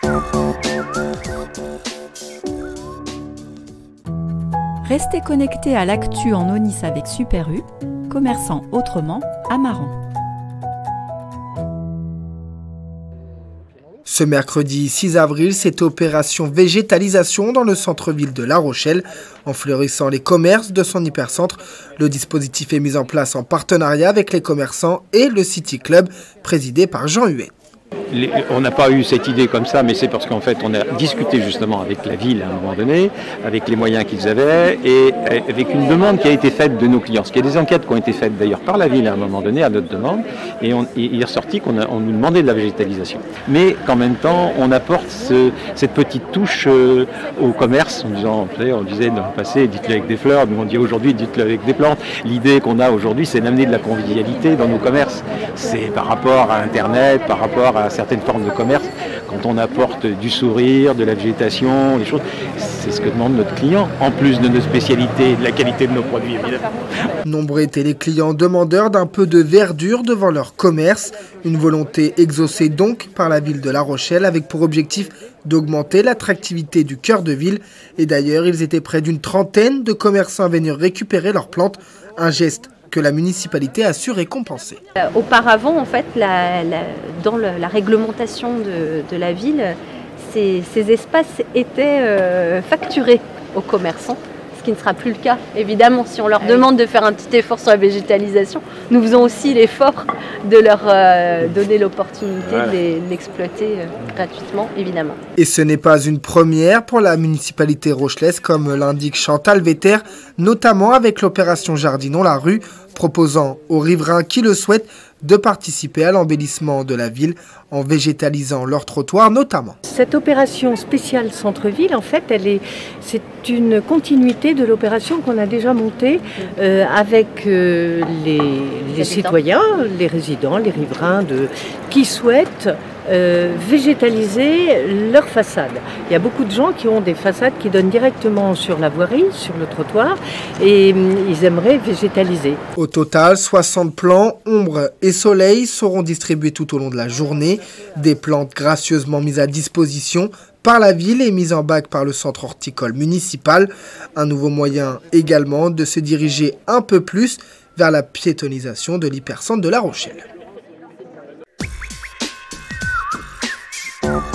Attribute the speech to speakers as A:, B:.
A: Restez connectés à l'actu en Aunis avec Super U, commerçant autrement à Maran.
B: Ce mercredi 6 avril, c'est opération végétalisation dans le centre-ville de La Rochelle. En fleurissant les commerces de son hypercentre, le dispositif est mis en place en partenariat avec les commerçants et le City Club, présidé par Jean Huet.
C: On n'a pas eu cette idée comme ça, mais c'est parce qu'en fait on a discuté justement avec la ville à un moment donné, avec les moyens qu'ils avaient et avec une demande qui a été faite de nos clients. Parce qu'il y a des enquêtes qui ont été faites d'ailleurs par la ville à un moment donné à notre demande et il est ressorti qu'on nous demandait de la végétalisation. Mais qu'en même temps on apporte cette petite touche au commerce en disant, on disait dans le passé dites-le avec des fleurs, nous on dit aujourd'hui dites-le avec des plantes. L'idée qu'on a aujourd'hui c'est d'amener de la convivialité dans nos commerces. C'est par rapport à Internet, par rapport à certaines formes de commerce, quand on apporte du sourire, de la végétation, des choses, c'est ce que demande notre client, en plus de nos spécialités et de la qualité de nos produits, évidemment.
B: Nombreux étaient les clients demandeurs d'un peu de verdure devant leur commerce, une volonté exaucée donc par la ville de La Rochelle avec pour objectif d'augmenter l'attractivité du cœur de ville. Et d'ailleurs, ils étaient près d'une trentaine de commerçants à venir récupérer leurs plantes, un geste que la municipalité a su récompenser.
D: Auparavant, en fait, dans la réglementation de la ville, ces espaces étaient facturés aux commerçants, ce qui ne sera plus le cas. Évidemment, si on leur demande de faire un petit effort sur la végétalisation, nous faisons aussi l'effort de leur donner l'opportunité de l'exploiter gratuitement, évidemment.
B: Et ce n'est pas une première pour la municipalité rochelaise, comme l'indique Chantal Vetter, notamment avec l'opération Jardinons la rue, proposant aux riverains qui le souhaitent de participer à l'embellissement de la ville en végétalisant leurs trottoirs notamment.
E: Cette opération spéciale centre-ville, en fait, c'est une continuité de l'opération qu'on a déjà montée avec les citoyens, les résidents, les riverains qui souhaitent végétaliser leur façade. Il y a beaucoup de gens qui ont des façades qui donnent directement sur la voirie, sur le trottoir, et ils aimeraient végétaliser.
B: Au total, 60 plants, ombre et soleil seront distribués tout au long de la journée. Des plantes gracieusement mises à disposition par la ville et mises en bac par le centre horticole municipal. Un nouveau moyen également de se diriger un peu plus vers la piétonisation de l'hypercentre de La Rochelle.